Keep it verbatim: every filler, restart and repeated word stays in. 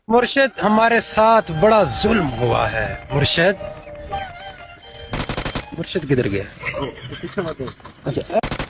मुर्शिद हमारे साथ बड़ा जुल्म हुआ है। मुर्शिद मुर्शिद किधर गया? अच्छा